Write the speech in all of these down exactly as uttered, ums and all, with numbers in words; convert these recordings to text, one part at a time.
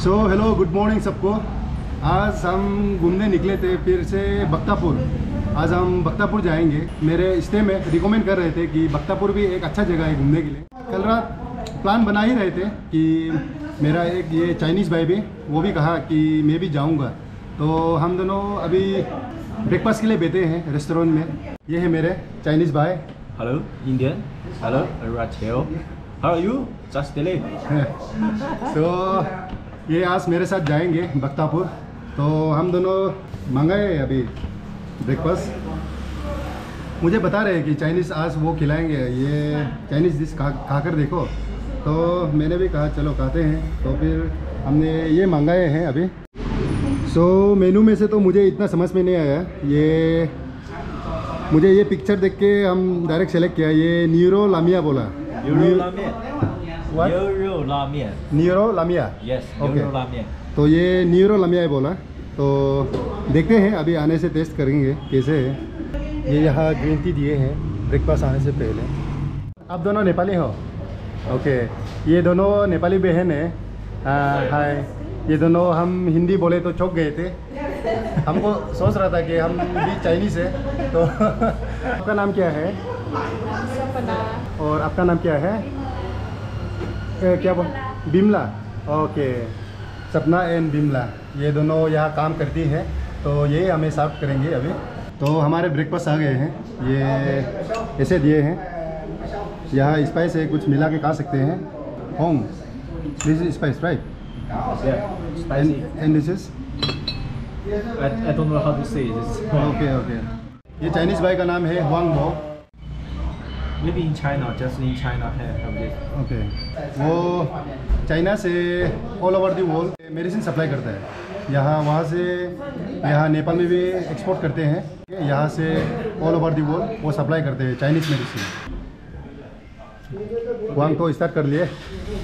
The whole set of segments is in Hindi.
सो हेलो गुड मॉर्निंग सबको। आज हम घूमने निकले थे फिर से बख्तापुर। आज हम बख्तापुर जाएंगे। मेरे स्टे में रिकमेंड कर रहे थे कि बख्तापुर भी एक अच्छा जगह है घूमने के लिए। कल रात प्लान बना ही रहे थे कि मेरा एक ये चाइनीज़ भाई भी वो भी कहा कि मैं भी जाऊंगा, तो हम दोनों अभी ब्रेकफास्ट के लिए बैठे हैं रेस्टोरेंट में। ये है मेरे चाइनीज़ भाई। Hello, Indian. Hello, Rachel. How are you? Just delay. तो ये आज मेरे साथ जाएंगे बख्तापुर। तो हम दोनों मंगाए अभी ब्रेकफास्ट। मुझे बता रहे हैं कि चाइनीज़ आज वो खिलाएंगे, ये चाइनीज़ डिश खा खाकर देखो। तो मैंने भी कहा चलो खाते हैं। तो फिर हमने ये मंगाए हैं अभी। सो so, मेनू में से तो मुझे इतना समझ में नहीं आया। ये मुझे ये पिक्चर देख के हम डायरेक्ट सेलेक्ट किया। ये न्यूरो लामिया बोला। Euro ramen. What? Euro ramen. न्यूरो लामिया। Yes, Okay. Euro ramen. तो ये न्यूरो लामिया बोला। तो देखते हैं, अभी आने से टेस्ट करेंगे कैसे है। ये यहाँ ग्रीन टी दिए हैं ब्रेकफास्ट आने से पहले। आप दोनों नेपाली हो? ओके। ये दोनों नेपाली बहन है। हाय। ये दोनों हम हिंदी बोले तो चौंक गए थे। हमको सोच रहा था कि हम भी चाइनीज़ है। तो आपका नाम क्या है? सपना। और आपका नाम क्या है? ए, क्या बोल? बिमला। ओके। सपना एंड बिमला ये दोनों यहाँ काम करती हैं। तो ये हमें सर्व करेंगे अभी। तो हमारे ब्रेकफास्ट आ गए हैं। ये ऐसे दिए हैं। यहाँ स्पाइस है, कुछ मिला के खा सकते हैं। Hmm this is spice right? Yeah, spicy. And this is I, I don't know how to say this. Okay okay. ये चाइनीज़ भाई का नाम है हुआंग बो। Maybe in China, just in China have, have this. Okay. वो चाइना से all over the world medicine supply करता है। यहाँ वहाँ से यहाँ नेपाल में भी एक्सपोर्ट करते हैं। यहाँ से ऑल ओवर दी वर्ल्ड वो सप्लाई करते हैं चाइनीज़ मेडिसिन। वहाँ तो स्टार्ट कर लिए।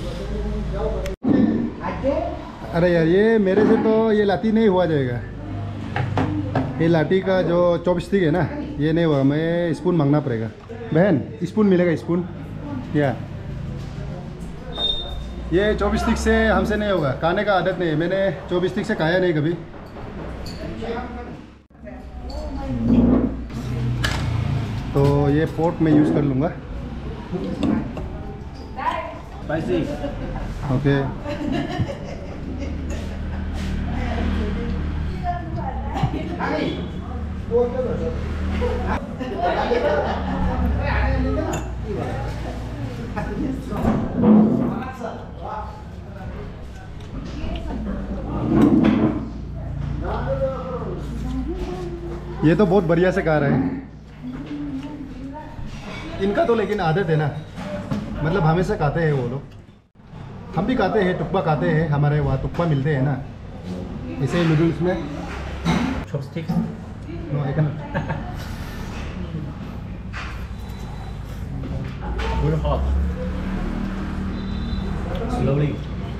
अरे यार ये मेरे से तो ये लाठी नहीं हुआ जाएगा। ये लाठी का जो चॉपस्टिक है ना ये नहीं हुआ, मैं स्पून मांगना पड़ेगा। बहन स्पून मिलेगा? स्पून या ये चॉपस्टिक से हमसे नहीं होगा, खाने का आदत नहीं है। मैंने चॉपस्टिक से खाया नहीं कभी। तो ये फोर्क में यूज़ कर लूँगा। Spicy. ओके। ये तो बहुत बढ़िया से खा रहे हैं। इनका तो लेकिन आदत है ना, मतलब हमेशा खाते हैं वो लोग। हम भी खाते हैं, टुक्पा खाते हैं। हमारे वहाँ टुक्पा मिलते हैं ना, इसे नूडल्स में। Chopsticks. No, I cannot. Very hot. Slowly.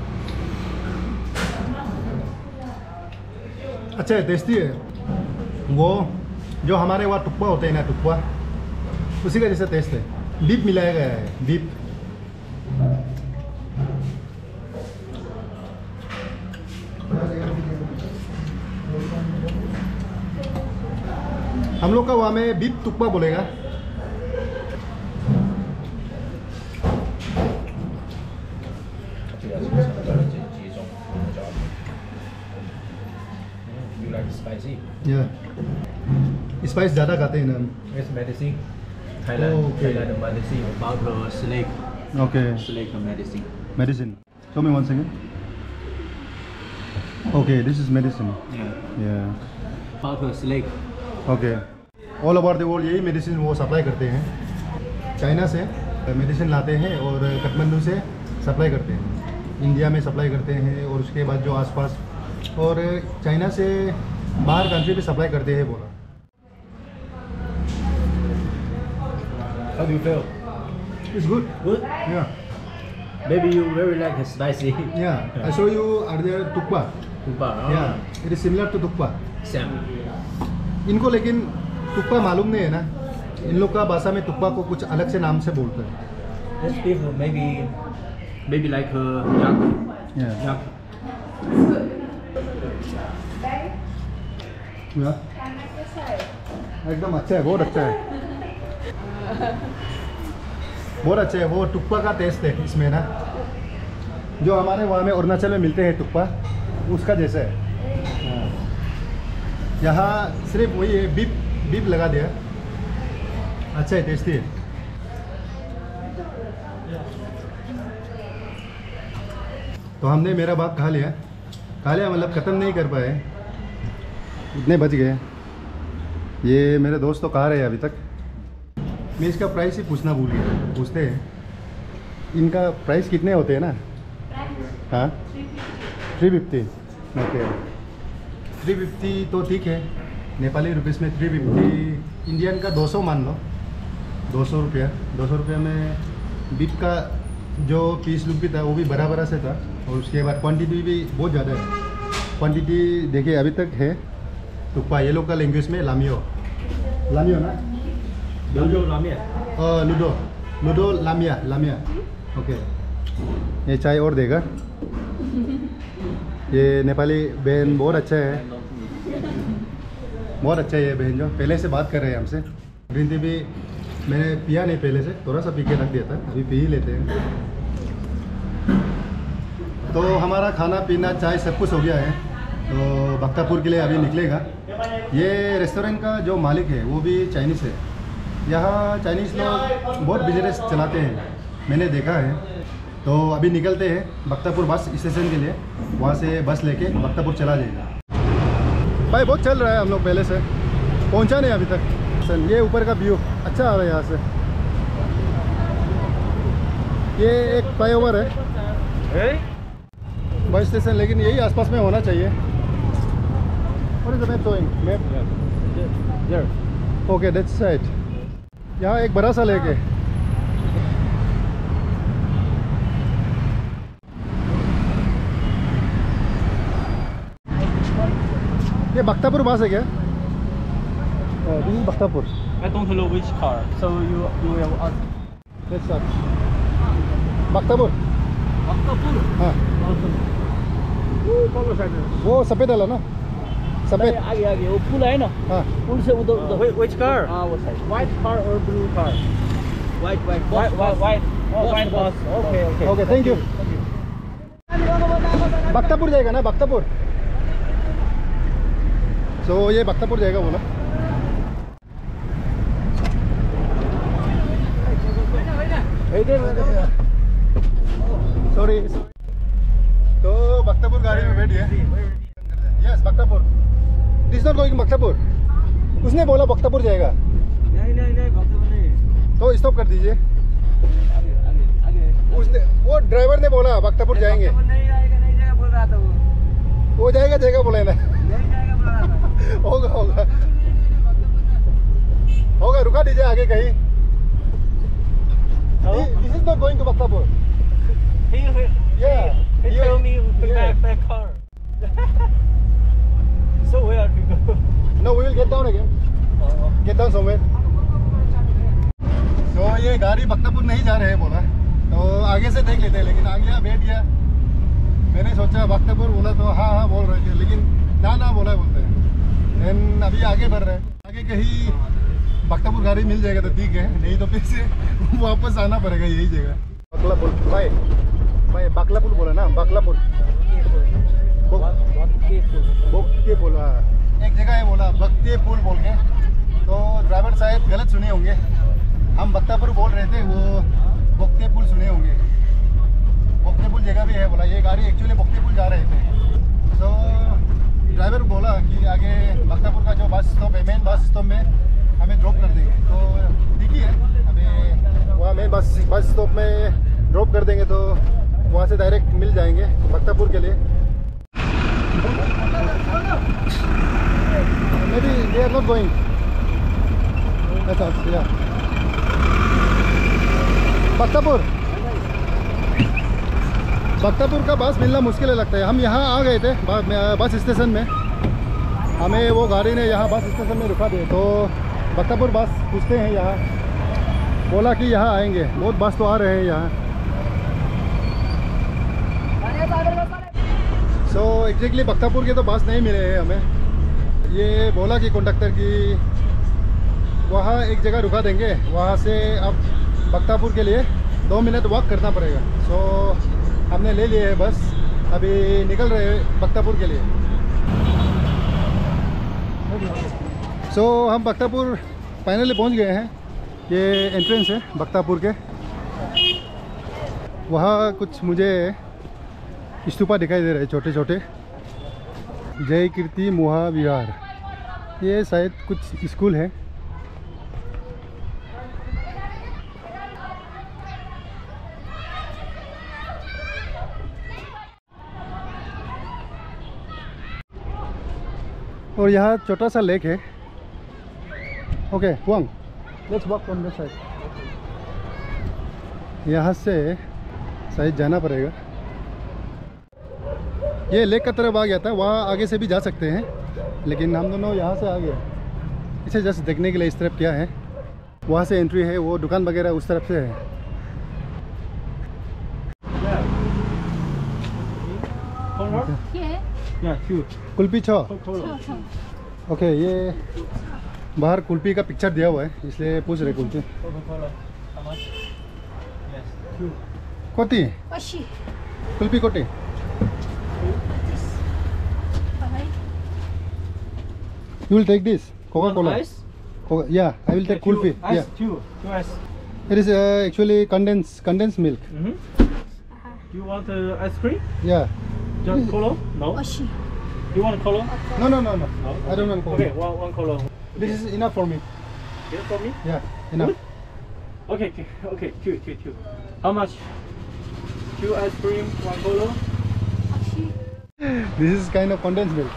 अच्छा है, टेस्टी है। वो जो हमारे वहाँ टुक्पा होते हैं ना, टुक्पा उसी का जैसा टेस्ट है। बीफ मिलाया गया है, बीफ। हम लोग का वहाँ में बीफ टुक्पा बोलेगा। You like spicy? या स्पाइस ज़्यादा खाते हैं ना हम। It's medicine. Thailand. Oh, okay. Thailand medicine about the snake. Okay. Snake medicine. Medicine. Show me one second. Okay, this is medicine. Yeah. Yeah About the snake. Okay. All over the world यही मेडिसिन वो सप्लाई करते हैं। चाइना से मेडिसिन लाते हैं और काठमांडू से सप्लाई करते हैं। इंडिया में सप्लाई करते हैं और उसके बाद जो आसपास और चाइना से बाहर कंट्री पे सप्लाई करते हैं बोला। How do you feel? It's good. Good. Yeah Maybe you very like spicy. Yeah I show you earlier thukpa. Tupa. Yeah it is similar to thukpa. Same. इनको लेकिन टुक्पा मालूम नहीं है ना, इन लोग का भाषा में टुक्पा को कुछ अलग से नाम से बोलते हैं। This people maybe maybe like uh, yak. Yeah. Yak. या? एकदम अच्छा है, बहुत अच्छा है, बहुत अच्छा है। वो टुक्पा का टेस्ट है इसमें ना, जो हमारे वहाँ में अरुणाचल में मिलते हैं टुक्पा, उसका जैसा है। हाँ। यहाँ सिर्फ वही है, बीप बीप लगा दिया। अच्छा है, टेस्टी है। तो हमने मेरा भाग खा लिया, खा लिया मतलब ख़त्म नहीं कर पाए, इतने बच गए। ये मेरे दोस्त तो खा रहे हैं अभी तक। मैं इसका प्राइस ही पूछना भूल गया, पूछते हैं इनका प्राइस कितने होते हैं ना। हाँ, थ्री फिफ्टी। ओके, थ्री फिफ्टी तो ठीक है, नेपाली रुपीस में थ्री फिफ्टी, इंडियन का दो सौ मान लो, दो सौ रुपया। दो सौ रुपया में बीफ का जो पीस लुक भी था वो भी बड़ा बड़ा से था, और उसके बाद क्वांटिटी भी बहुत ज़्यादा है। क्वांटिटी देखिए अभी तक है। टुक्पा ये लोग का लैंग्वेज में लामियो, लामियो ना, लूडो लामिया, लूडो लूडो लामिया, लामिया। ओके, ये चाय और देगा। ये नेपाली बहन बहुत अच्छा है, बहुत अच्छा है ये बहन, जो पहले से बात कर रहे हैं हमसे। ग्रीन टी भी मैंने पिया नहीं पहले से, थोड़ा सा पी के रख दिया था, अभी पी ही लेते हैं। तो हमारा खाना पीना चाय सब कुछ हो गया है, तो बख्तापुर के लिए अभी निकलेगा। ये रेस्टोरेंट का जो मालिक है वो भी चाइनीज़ है। यहाँ चाइनीज़ लोग बहुत बिजनेस चलाते हैं, मैंने देखा है। तो अभी निकलते हैं बख्तापुर बस स्टेशन के लिए, वहाँ से बस लेके बख्तापुर चला जाएगा। भाई बहुत चल रहा है, हम लोग पहले से पहुँचा नहीं अभी तक। ये ऊपर का व्यू अच्छा आ रहा है यहाँ से। ये एक फ्लाईओवर है बस स्टेशन, लेकिन यही आसपास में होना चाहिए। What is the map showing? Map? There. Okay, that's right. यहाँ एक बड़ा सा लेक है। ये बख्तापुर पास है क्या? This is Bhaktapur. I don't know which car, so you you will ask. That's right. Bhaktapur. Bhaktapur. हाँ। वो सफ़ेद वाला ना, सफ़ेद आगे आगे वो पुल है ना, हाँ, पुल से उधर उधर। Which car? हाँ वो side. White car or blue car? White white white white white. Oh white bus. Okay okay. Okay, thank you. Bhaktapur जाएगा ना, बख्तापुर। सो so, ये बख्तापुर जाएगा बोला। सॉरी, तो बख्तापुर गाड़ी में बैठ गए। Yes, Bhaktapur. This not going Bhaktapur. उसने बोला बख्तापुर जाएगा। नहीं नहीं नहीं बख्तापुर नहीं। तो स्टॉप कर दीजिए। आगे आगे आगे। उसने, वो ड्राइवर ने बोला बख्तापुर जाएंगे। नहीं जाएगा नहीं जाएगा बोल रहा था वो। वो जाएगा जाएगा बोला ना। नहीं जाएगा बोल रहा था। होगा होगा होगा, रुका दीजिए आगे कहीं। This is not going to Bhaktapur. He Yeah. he Yeah. told me to Yeah. back back car. So where we go? No, we will get down again. Oh. Get down somewhere. तो ये गाड़ी बख्तापुर नहीं जा रहे हैं बोला, तो आगे से देख लेते हैं। लेकिन आ गया, बैठ गया। मैंने सोचा बख्तापुर बोला तो हाँ हाँ बोल रहे थे, लेकिन ना ना बोला बोलते हैं। देन अभी आगे बढ़ रहे हैं। आगे कहीं बख्तापुर गाड़ी मिल जाएगा तो ठीक है, नहीं तो फिर से वापस आना पड़ेगा यही जगह। बकलापुर भाई, भाई बकलापुर बोला ना, बकलापुर। बख्ते पुल, एक जगह है बोला बख्ते पुल बोल के, तो ड्राइवर शायद गलत सुने होंगे। हम बख्तापुर बोल रहे थे, वो बख्ते पुल सुने होंगे। बख्ते पुल जगह भी है बोला। ये गाड़ी एक्चुअली बख्ते पुल जा रहे थे, तो ड्राइवर बोला कि आगे बख्तापुर का जो बस स्टॉप है, मेन बस स्टॉप में हमें ड्रॉप कर देंगे। तो ठीक ही है, हमें वहाँ मेन बस बस स्टॉप में ड्रॉप कर देंगे, तो वहाँ से डायरेक्ट मिल जाएंगे बख्तापुर के लिए। Maybe they are not going. ऐसा बख्तापुर बख्तापुर का बस मिलना मुश्किल है लगता है। हम यहाँ आ गए थे बस स्टेशन में, हमें वो गाड़ी ने यहाँ बस स्टेशन में रुका दिया। तो बख्तापुर बस पूछते हैं, यहाँ बोला कि यहाँ आएंगे। बहुत बस तो आ रहे हैं यहाँ। सो एग्जैक्टली बख्तापुर के तो बस नहीं मिले हैं हमें। ये बोला कि कंडक्टर की वहाँ एक जगह रुका देंगे, वहाँ से अब बख्तापुर के लिए दो मिनट वॉक करना पड़ेगा। सो हमने ले लिए है बस, अभी निकल रहे हैं बख्तापुर के लिए। सो so, हम बख्तापुर फाइनली पहुँच गए हैं। ये एंट्रेंस है बख्तापुर के। वहाँ कुछ मुझे स्तूपा दिखाई दे रहे हैं छोटे छोटे। जय कीर्ति महाविहार, ये शायद कुछ स्कूल है। और यहाँ छोटा सा लेक है। Okay Wang, let's walk on this side. यहाँ से शायद जाना पड़ेगा। ये लेक का तरफ आ गया था, वहाँ आगे से भी जा सकते हैं, लेकिन हम दोनों यहाँ से आ गए। इसे जस्ट देखने के लिए इस तरफ क्या है। वहाँ से एंट्री है, वो दुकान वगैरह उस तरफ से है। कुल्फी छो। ओके, ये बाहर कुल्फी का पिक्चर दिया हुआ है, इसलिए पूछ रहे कुल्फी कोटी कुल्फी कोटी। You will take this Coca-Cola. Ice? Coca yeah, I will take kulfi. Ice, Yeah, two, two ice. it is uh, actually condensed condensed milk. Mm-hmm. You want uh, ice cream? Yeah. Just cola? No. You want cola? No, no, no, no. No. I don't want Coca. Okay, one, one cola. This is enough for me. Here for me? Yeah, enough. Okay, okay, okay, two, two, two. How much? Two ice cream, one cola. This is kind of condensed milk.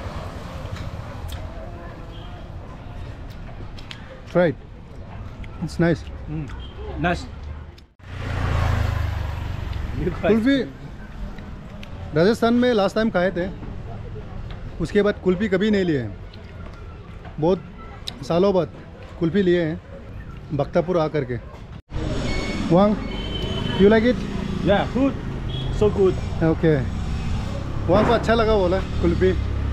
Try it. It's nice. Mm. Nice. Kulfi Rajasthan में लास्ट टाइम खाए थे, उसके बाद कुल्फी कभी नहीं लिए हैं। बहुत सालों बाद कुल्फी लिए हैं बख्तापुर आकर के। Wang, you like it? Yeah, good. So good. Okay, वहाँ को अच्छा लगा बोला कुल्फी।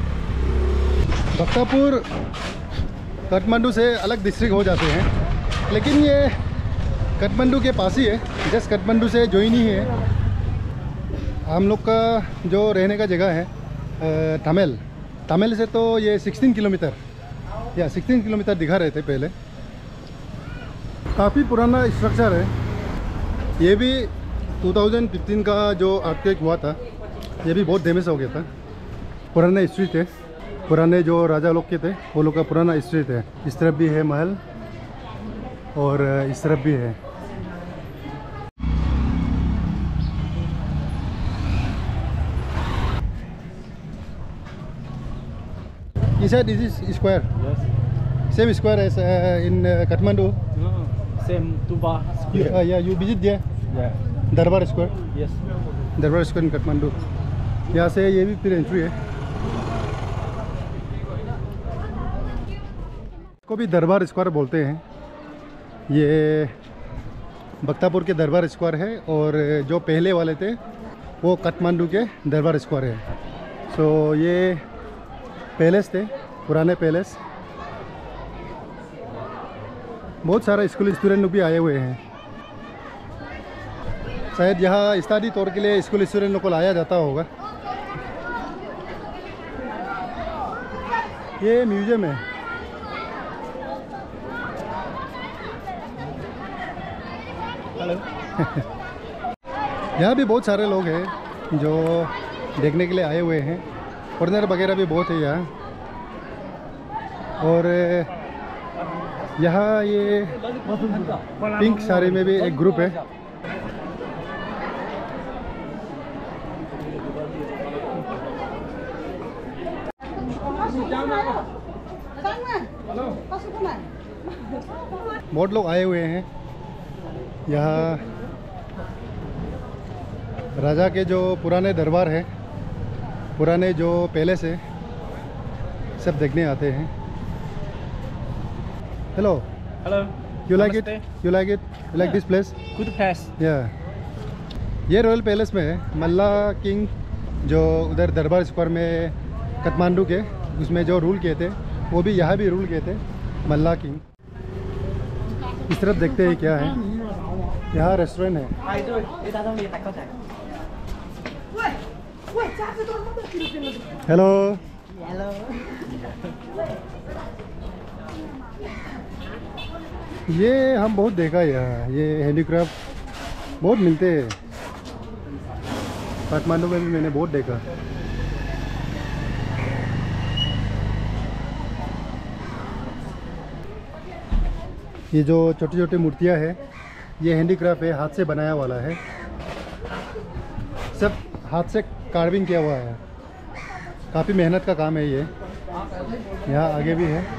बख्तापुर काठमांडू से अलग डिस्ट्रिक्ट हो जाते हैं, लेकिन ये काठमांडू के पास ही है, जस्ट काठमांडू से जो ही नहीं है। हम लोग का जो रहने का जगह है तमिल तमिल से तो ये सोलह किलोमीटर या सोलह किलोमीटर दिखा रहे थे पहले। काफ़ी पुराना स्ट्रक्चर है। ये भी दो हज़ार पंद्रह का जो अर्थक्वेक हुआ था, ये भी बहुत डैमेज हो गया था। पुराना स्ट्रीट है, पुराने जो राजा लोग के थे वो लोग का पुराना स्ट्रीट है। इस तरफ भी है महल और इस तरफ भी है। You said this is square, Yes. same square as uh, in uh, Kathmandu. No, same Tuba You, square. uh, yeah, you visit there, Yeah. Durbar Square. Yes. Durbar Square in Kathmandu. यहाँ से ये भी फिर एंट्री है। को भी दरबार स्क्वायर बोलते हैं। ये बख्तापुर के दरबार स्क्वायर है, और जो पहले वाले थे वो काठमांडू के दरबार स्क्वायर है। सो ये पैलेस थे, पुराने पैलेस। बहुत सारा स्कूल स्टूडेंट लोग भी आए हुए हैं। शायद यहाँ स्टडी तौर के लिए स्कूल स्टूडेंट लोग को लाया जाता होगा। ये म्यूजियम है। Hello. यहाँ भी बहुत सारे लोग हैं जो देखने के लिए आए हुए हैं। फॉरेनर वगैरह भी बहुत है यहाँ। और यहाँ ये पिंक साड़ी में भी एक ग्रुप है। बहुत लोग आए हुए हैं यहाँ। राजा के जो पुराने दरबार है, पुराने जो पैलेस है, सब देखने आते हैं। Hello, Hello. You like it? Namaste. You like it? You like this place? Good place. या, ये रॉयल पैलेस में है। मल्ला किंग जो उधर दरबार स्क्वायर में काठमांडू के उसमें जो रूल किए थे वो भी यहाँ भी रूल किए थे, मल्ला किंग। इस तरफ देखते हैं क्या है, यहाँ रेस्टोरेंट है। Hello hello. ये हम बहुत देखा यहाँ, ये हैंडीक्राफ्ट बहुत मिलते हैं काठमांडू में भी, मैंने बहुत देखा। ये जो छोटी छोटी मूर्तियाँ है ये हैंडीक्राफ्ट है, हाथ से बनाया वाला है, सब हाथ से कार्विंग किया हुआ है, काफ़ी मेहनत का काम है ये। यहाँ आगे भी है।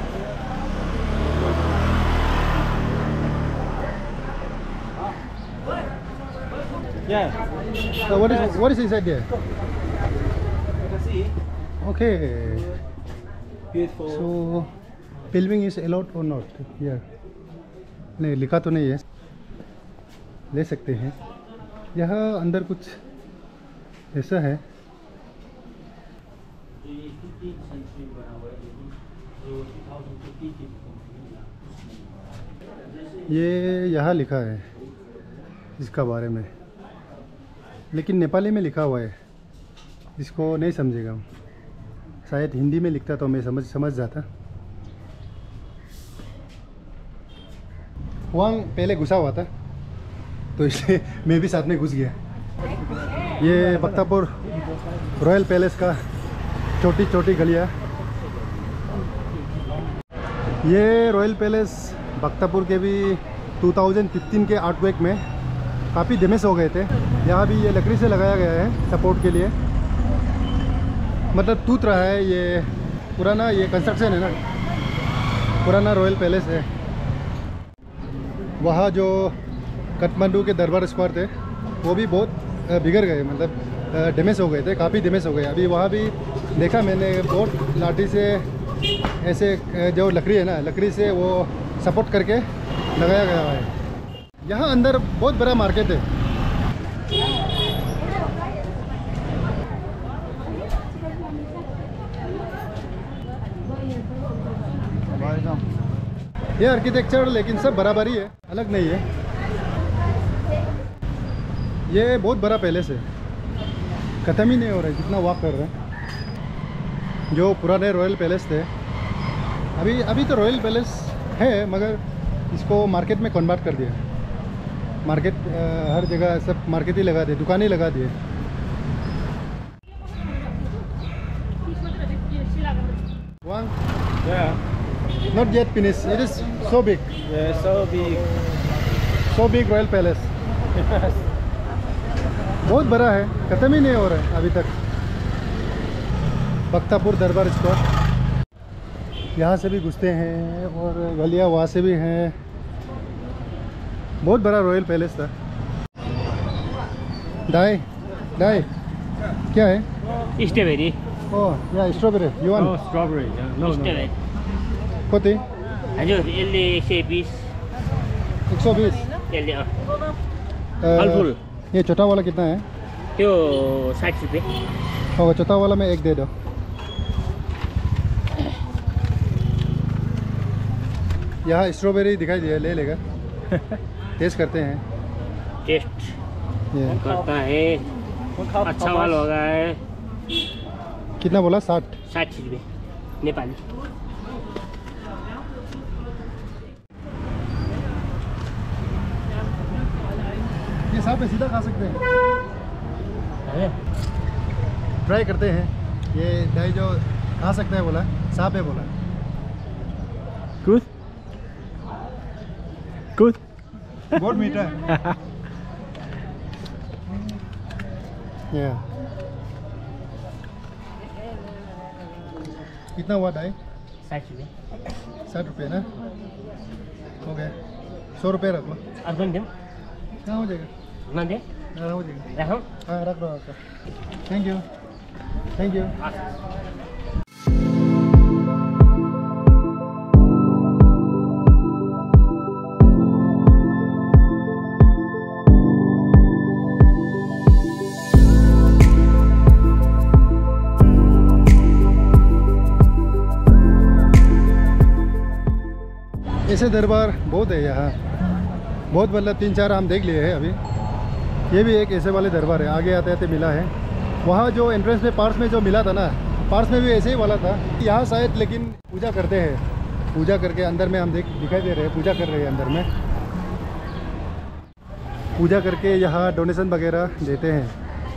Yeah. So what is what is inside there? You can see. Okay. Beautiful. So filming is allowed or not here? नहीं लिखा तो नहीं है, ले सकते हैं। यहाँ अंदर कुछ ऐसा है। ये यहाँ लिखा है इसका बारे में, लेकिन नेपाली में लिखा हुआ है, इसको नहीं समझेगा। शायद हिंदी में लिखता तो मैं समझ समझ जाता। वहाँ पहले घुसा हुआ था तो इसलिए मैं भी साथ में घुस गया। ये बख्तापुर रॉयल पैलेस का छोटी छोटी गलियाँ। ये रॉयल पैलेस बख्तापुर के भी दो हज़ार पंद्रह के अर्थक्वेक में काफ़ी डैमेज हो गए थे। यहाँ भी ये लकड़ी से लगाया गया है सपोर्ट के लिए, मतलब टूट रहा है। ये पुराना ये कंस्ट्रक्शन है ना, पुराना रॉयल पैलेस है। वहाँ जो काठमांडू के दरबार स्क्वायर थे वो भी बहुत बिगड़ गए, मतलब डैमेज हो गए थे, काफ़ी डैमेज हो गए। अभी वहाँ भी देखा मैंने, बहुत लाठी से ऐसे जो लकड़ी है ना, लकड़ी से वो सपोर्ट करके लगाया गया है। यहाँ अंदर बहुत बड़ा मार्केट है। ये आर्किटेक्चर लेकिन सब बराबर ही है, अलग नहीं है। ये बहुत बड़ा पैलेस है, ख़त्म ही नहीं हो रहा है जितना वॉक कर रहे हैं। जो पुराने रॉयल पैलेस थे, अभी अभी तो रॉयल पैलेस है मगर इसको मार्केट में कन्वर्ट कर दिया। मार्केट हर जगह सब मार्केट ही लगा दिए, दुकानें लगा दिए। One, Yeah. not yet finished. It is so big, Yeah, so big. so big royal palace. बहुत बड़ा है, ख़त्म ही नहीं हो रहा है अभी तक। बख्तापुर दरबार स्क्वायर, यहाँ से भी घुसते हैं और गलियाँ वहाँ से भी हैं। बहुत बड़ा रॉयल पैलेस था। दाई दाई क्या है? Strawberry. Oh yeah strawberry you want? Oh, strawberry. Yeah. No, no. Strawberry. कति? हजुर यसले एक सय बिस एक सौ बीस। यसले अँ, अ, फलफुल ये छोटा वाला कितना है? त्यो साठी रुपियाँ। और छोटा वाला में एक दे दो। यहाँ स्ट्रॉबेरी दिखाई दिया, ले लेगा। टेस्ट करते हैं। टेस्ट ये करता है, अच्छा माल होगा है। कितना बोला? साठ। साठी रुपियाँ नेपाली। ये साथ में सीधा खा सकते हैं, ट्राई करते हैं। ये दाई जो खा सकता है बोला, साफ है बोला। Good. Good. बहुत मीठा है। या कितना हुआ दाई? साठी रुपियाँ। साठ रुपये ना, हो गया। सौ रुपये रख लो। अर्को नि दिउँ? कहाँ हो जाएगा? नदिए हाँ हो जाएगा। राखौँ? हाँ रख लो आपका। Thank you thank you. ऐसे दरबार बहुत है यहाँ, बहुत मतलब तीन चार हम देख लिए हैं अभी। ये भी एक ऐसे वाले दरबार है, आगे आते आते मिला है। वहाँ जो एंट्रेंस में पार्स में जो मिला था ना, पार्स में भी ऐसे ही वाला था। यहाँ शायद लेकिन पूजा करते हैं, पूजा करके अंदर में हम देख दिखाई दे रहे हैं, पूजा कर रहे हैं अंदर में, पूजा करके यहाँ डोनेशन वगैरह देते हैं।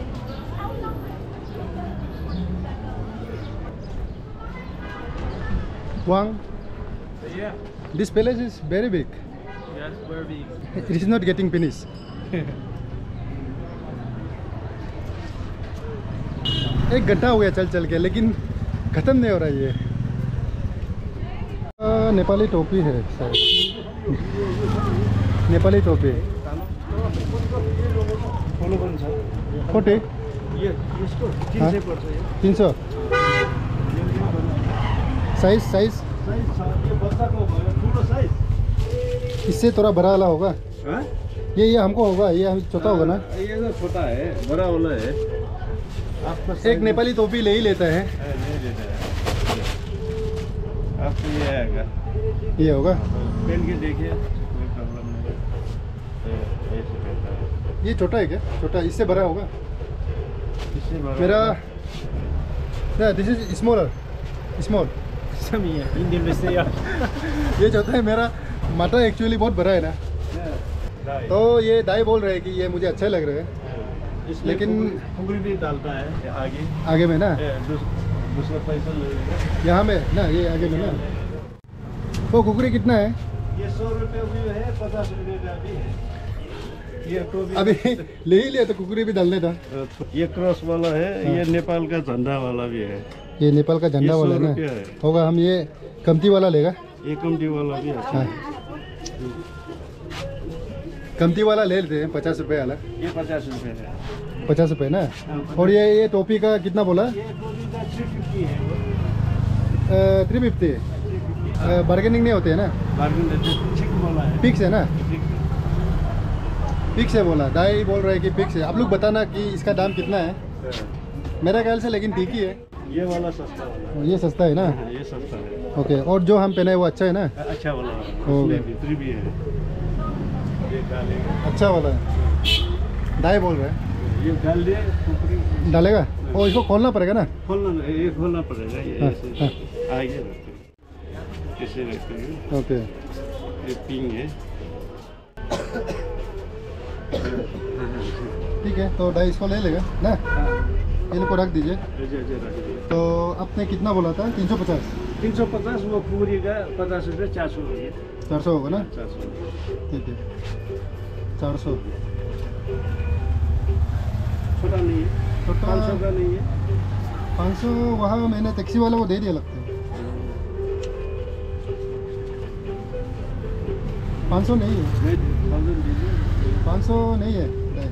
Wang, Yeah. this palace is very big. Yes, very big. It is not getting finished. एक घंटा हो गया चल चल के, लेकिन ख़त्म नहीं हो रहा ये। आ, नेपाली टोपी है शायद, नेपाली टोपी फोर्टी हाँ तीन सौ साइज साइज इससे थोड़ा बड़ा वाला होगा। ये ये हमको होगा, ये हम छोटा होगा ना। ये तो छोटा है, बड़ा वाला है। एक नेपाली टोपी ले ही लेता है। नहीं देता है आपको, ये आएगा, ये होगा। पहन के देखिए, कोई प्रॉब्लम नहीं है। ऐसे पहनता है। ये छोटा है क्या? छोटा, इससे बड़ा होगा इससे बड़ा मेरा। This is smaller, small. Indian में से यार ये छोटा है मेरा। माटा एक्चुअली बहुत बड़ा है ना, तो ये दाई बोल रहे हैं कि ये मुझे अच्छा लग रहा है, लेकिन कुकरी भी डालता है आगे आगे में ना, दूसरा पैसा लगेगा यहाँ में ना, ये आगे में ना। वो कुकरी कितना है? ये सौ रुपये भी है, पचास रुपये का भी है। ये तो भी अभी ले ही लिया तो कुकरी भी डालने था। ये क्रॉस वाला है, ये नेपाल का झंडा वाला भी है। ये नेपाल का झंडा ये वाला सौ है रुपया ना, है। होगा। हम ये कमती वाला लेगा। ये कमटी वाला भी अच्छा हाँ, है। कमती वाला ले लेते हैं, पचास रुपये वाला। ये पचास रुपये है। पचास रुपये ना। और ये ये टोपी का कितना बोला? ये टोपी का थ्री फिफ्टी है। Three fifty. बार्गेनिंग नहीं होते है ना? बार्गेन ठीक बोला है। फिक्स है ना? ठीक। फिक्स है बोला, दाई बोल रहे हैं कि फिक्स है। आप लोग बताना कि इसका दाम कितना है। मेरा ख्याल से लेकिन ठीक ही है। ये वाला सस्ता वाला ये सस्ता है ना? है। ये सस्ता है। ओके, और जो हम पहने हैं वो अच्छा है ना? अच्छा वाला है। हो उसमें गया। भीतरी भी है। ये डालेगा, अच्छा वाला है, दाई बोल रहे हैं। ये डाल दिए कुकरी डालेगा? और इसको खोलना पड़ेगा ना? खोलना नहीं, ये खोलना पड़ेगा। ये हाँ, ऐसे हाँ। आगे रखते हैं, ऐसे रखते हैं। ओके, ये पिंग है। ठीक है। तो दाई इसको ले लेगा ना, हाँ, ये लोग को रख दीजिए। ऐसे ऐसे रख दिए। तो आपने कितना बोला था? तीन सौ पचास? तीन सौ पचास वो पूरी का पचास रुपये, चार सौ रुपये। चार सौ होगा ना? चार सौ ठीक है, चार सौ। छोटा नहीं है, छोटा पाँच सौ का नहीं है। पाँच सौ वहाँ मैंने टैक्सी वाला को दे दिया लगता है। पाँच सौ नहीं है, नहीं, थाउजेंड दीजिए। पाँच सौ नहीं है।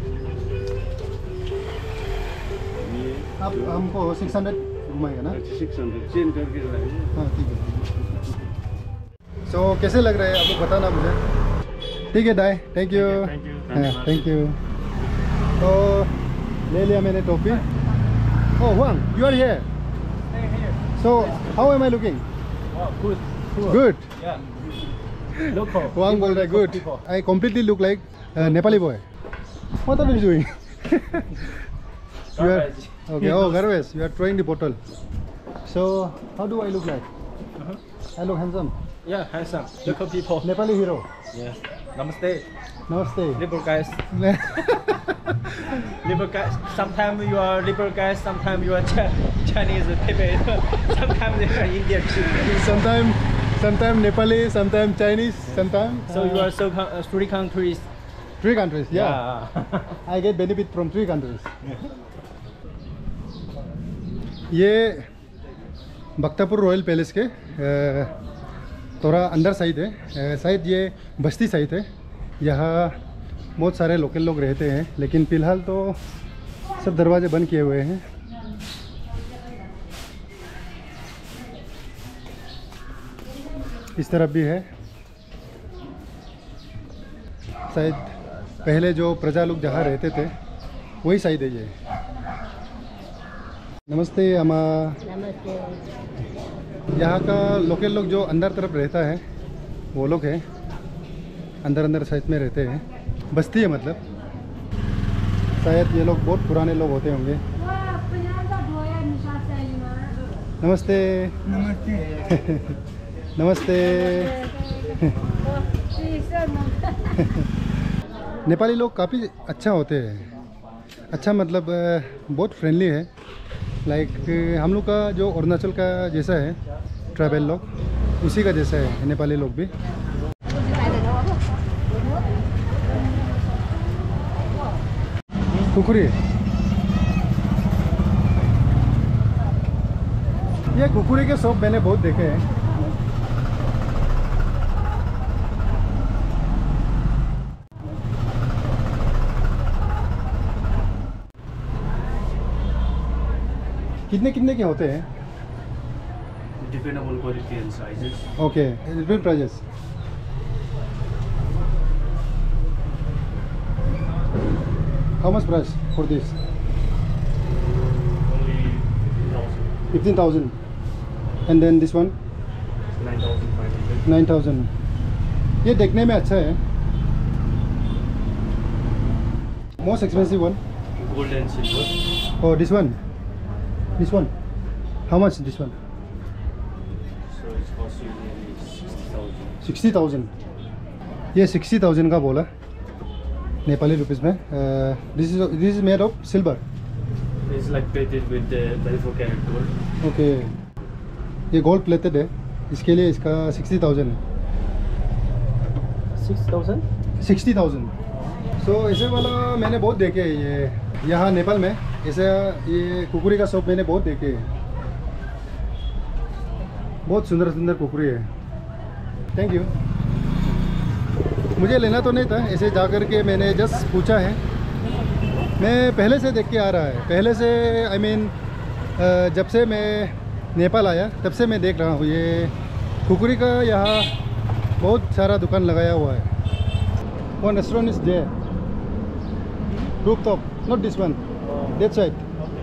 ये आप हमको सिक्स हंड्रेड घुमाएगा ना? सिक्स हंड्रेड चेंज करके लाएंगे। हाँ ठीक है। सो so, कैसे लग रहे हैं आप लोग बताना मुझे। ठीक है दाई, थैंक यू। थैंक यू, हाँ थैंक यू। तो ले लिया मैंने टोपी। Oh Wang, you are here. So how am I looking? Good good. Yeah local Wang बोल रहा है good. I completely look like Nepali boy. What are you doing? You are okay. Oh, Garves, you are throwing the bottle. So, how do I look like? Uh-huh. I look handsome. Yeah, handsome. Local people. Nepali hero. Yeah. Namaste. Namaste. Liberal guys. Liberal guys. Sometimes you are liberal guys. Sometimes you are Ch- Chinese people. Sometimes you are Indian. Sometime, sometime Nepali, sometime Chinese, sometime. So you are so con- uh, three countries. Three countries. Yeah. Yeah. I get benefit from three countries. ये बख्तापुर रॉयल पैलेस के अ, थोड़ा अंदर साइड है। अ, शायद ये बस्ती साइड है। यहाँ बहुत सारे लोकल लोग रहते हैं, लेकिन फ़िलहाल तो सब दरवाजे बंद किए हुए हैं। इस तरफ भी है। शायद पहले जो प्रजा लोग जहाँ रहते थे वही साइड है ये। नमस्ते अम्मा। नमस्ते। यहाँ का लोकल लोग जो अंदर तरफ रहता है वो लोग हैं, अंदर अंदर साइड में रहते हैं, बस्ती है मतलब। शायद ये लोग बहुत पुराने लोग होते होंगे। नमस्ते। नमस्ते। नमस्ते। नेपाली लोग काफ़ी अच्छा होते हैं, अच्छा मतलब बहुत फ्रेंडली है। लाइक हम लोग का जो अरुणाचल का जैसा है ट्रैवल लोग, उसी का जैसा है नेपाली लोग भी। कुकुरी, ये कुकुरी के शॉप मैंने बहुत देखे हैं। कितने कितने के होते हैं? Depend upon quality and sizes. Okay, different prices. How much price for this? Only thousand. Fifteen thousand. And then this one Nine thousand five hundred. Nine thousand. ये देखने में अच्छा है। Most expensive one? Gold and silver. Oh, this one. This one. How much this one? So it's cost you nearly sixty thousand. Sixty thousand. ये सिक्सटी थाउजेंड का बोला नेपाली रुपीस में। This is this is made of silver. It's like plated with the twenty-four karat gold. Okay, ये गोल्ड प्लेटेड है, इसके लिए इसका सिक्सटी थाउजेंड है। Six thousand. Sixty thousand. So ऐसे वाला मैंने बहुत देखे हैं ये यहाँ नेपाल में। ऐसे ये कुकुरी का शॉप मैंने बहुत देखे हैं, बहुत सुंदर सुंदर कुकुरी है। Thank you. मुझे लेना तो नहीं था, ऐसे जा कर के मैंने जस्ट पूछा है। मैं पहले से देख के आ रहा है, पहले से आई I मीन mean, जब से मैं नेपाल आया तब से मैं देख रहा हूँ ये कुकुरी का यहाँ बहुत सारा दुकान लगाया हुआ है। One restaurant is there, rooftop, not this one, that side.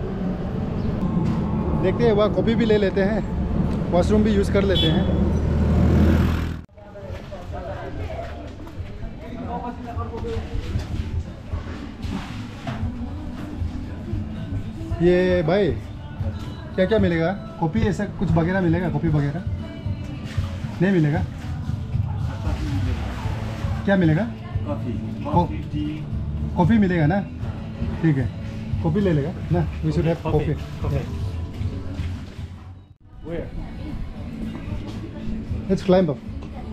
देखते हैं, वहाँ कॉफ़ी भी ले लेते हैं, वॉशरूम भी यूज़ कर लेते हैं। ये भाई क्या क्या मिलेगा? कॉफ़ी ऐसा कुछ वगैरह मिलेगा? कॉफ़ी वगैरह नहीं मिलेगा? क्या मिलेगा? Coffee, T. कॉफ़ी मिलेगा ना? ठीक है, कॉफ़ी ले लेगा ना। We should have coffee. Where? Let's climb up.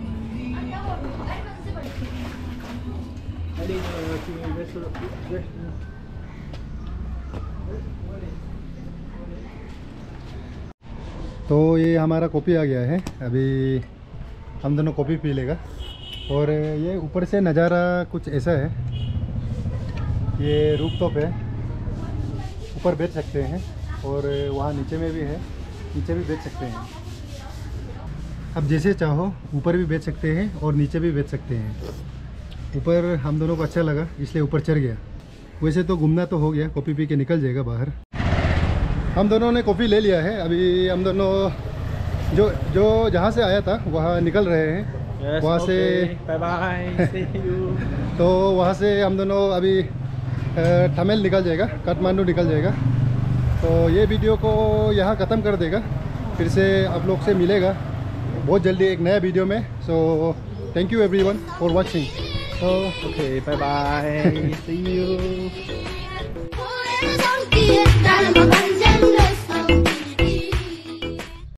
तो ये हमारा कॉफ़ी आ गया है, अभी हम दोनों कॉफ़ी पी लेगा। और ये ऊपर से नज़ारा कुछ ऐसा है, ये रूफटॉप है, ऊपर बैठ सकते हैं और वहाँ नीचे में भी है, नीचे भी बैठ सकते हैं। अब जैसे चाहो ऊपर भी बैठ सकते हैं और नीचे भी बैठ सकते हैं। ऊपर हम दोनों को अच्छा लगा इसलिए ऊपर चढ़ गया। वैसे तो घूमना तो हो गया, कॉफ़ी पी के निकल जाएगा बाहर। हम दोनों ने कॉफ़ी ले लिया है, अभी हम दोनों जो जो जहाँ से आया था वहाँ निकल रहे हैं। Yes, वहाँ से बाय बाय, see you। तो वहाँ से हम दोनों अभी तमिल निकल जाएगा, काठमांडू निकल जाएगा। तो ये वीडियो को यहाँ ख़त्म कर देगा, फिर से आप लोग से मिलेगा बहुत जल्दी एक नया वीडियो में। So thank you everyone for watching. तो okay, bye bye, see you।